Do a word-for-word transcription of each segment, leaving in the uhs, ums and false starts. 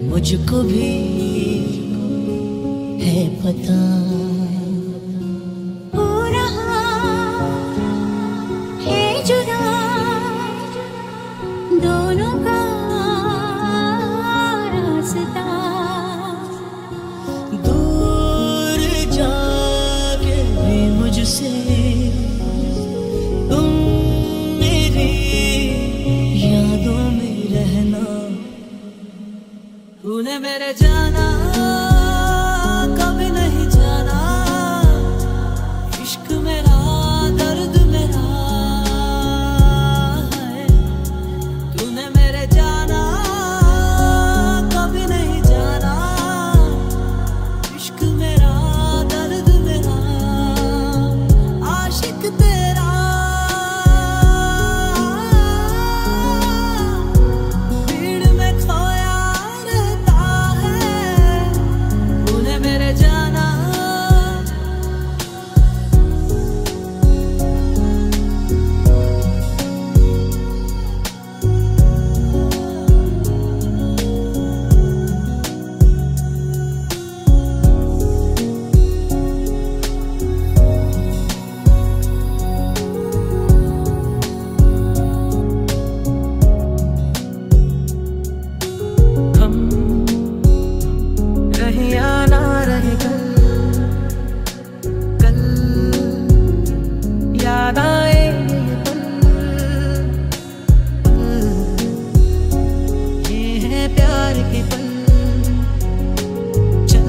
मुझको भी है पता। हो रहा है जुदा दोनों का रास्ता। दूर जाके भी मुझसे तुम मेरी यादों में रहना। तूने मेरे जाना कभी नहीं जाना, इश्क मेरा दर्द मेरा है। तूने मेरे जाना कभी नहीं जाना, इश्क मेरा दर्द मेरा। आशिक तेरा भीड़ में खोया रहता है। तूने मेरे जाना हम रहे या ना रहे कल, कल याद आए ये पल, पल ये है प्यार के पल। चल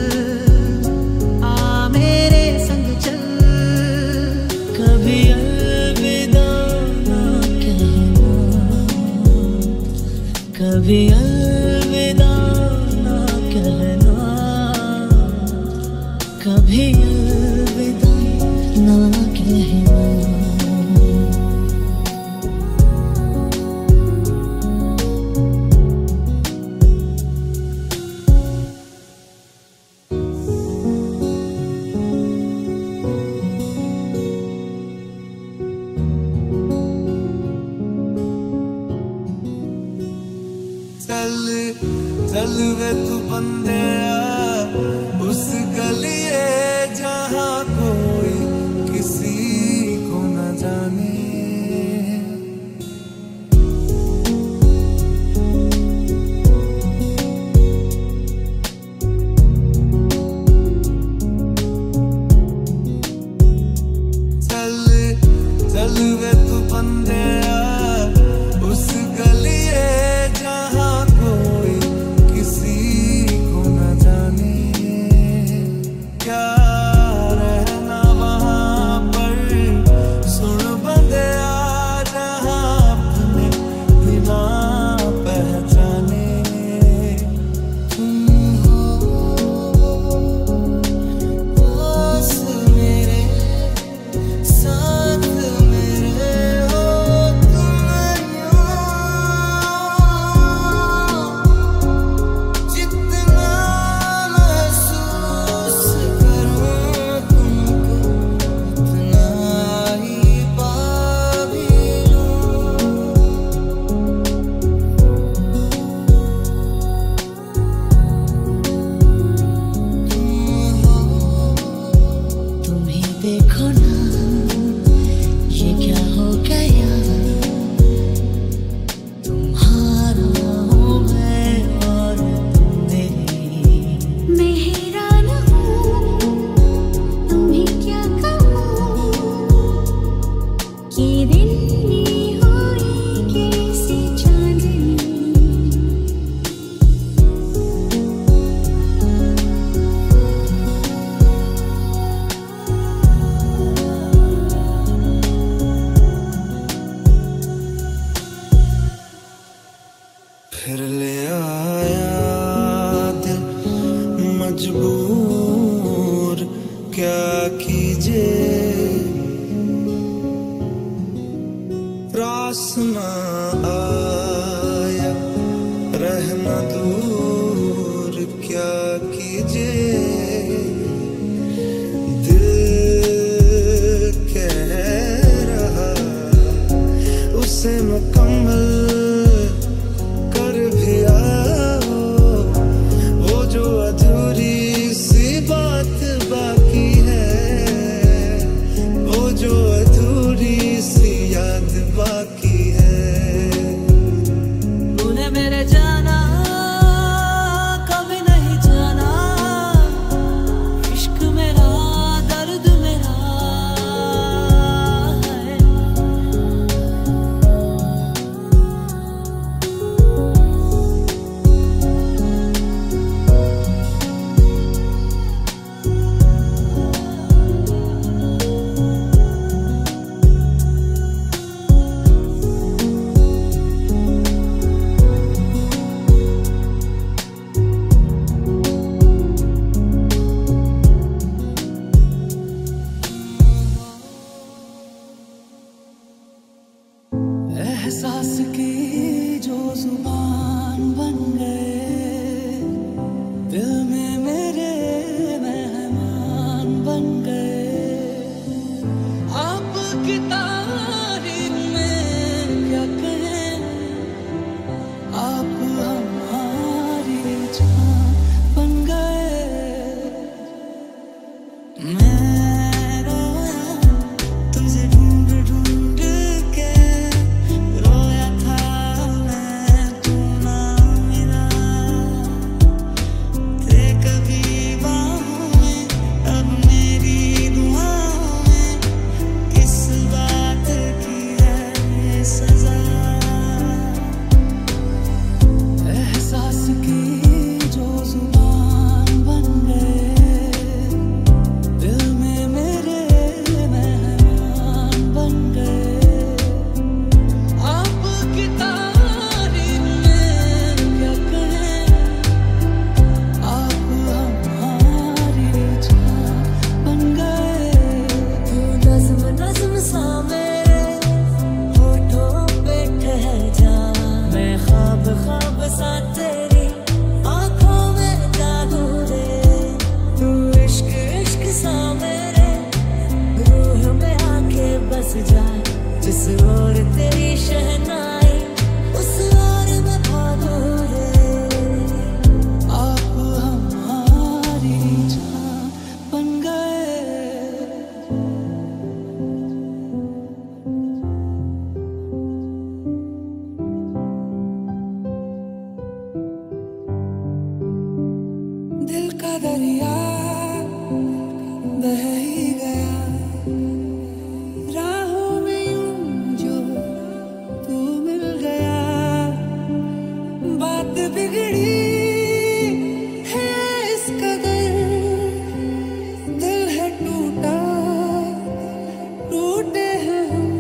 आ मेरे संग चल, कभी अलविदा ना कहना, कभी अलविदा ना कहना, कभी अलविदा ना कहना। चल चल वे तू बंदिया उस गलिए जहाँ कोई किसी को न जाने। चल चल वे तू बंदिया उस गलिए जहाँ कोई किसी को न जाने। क्या रहना वहाँ पर सुन बंदिया जहाँ अपने बिना पहचाने। तुम हो पास मेरे साथ मेरे हो तुम यूं, जितना महसूस करूं तुमको उतना ही पा भी लूं। तुम ही देखो ना ये क्या हो गया, तुम्हारा हूँ मैं और तुम मेरी। मैं हैरान हूँ तुम्हें क्या कहूँ, कि दिन में हुई कैसी चांदनी। फिर ले आया दिल मजबूर क्या कीजिए, रास ना आया रहना दूर क्या कीजिए। दिल कह रहा उसे मुकम्मल कर भी आओ। दरिया बह ही गया राहों में यूं जो तू मिल गया बात बिगड़ी है इस कदर दिल है टूटा टूटे हैं हम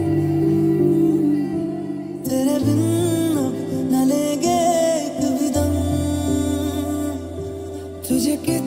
तेरे बिन न लेंगे एक भी दम तुझे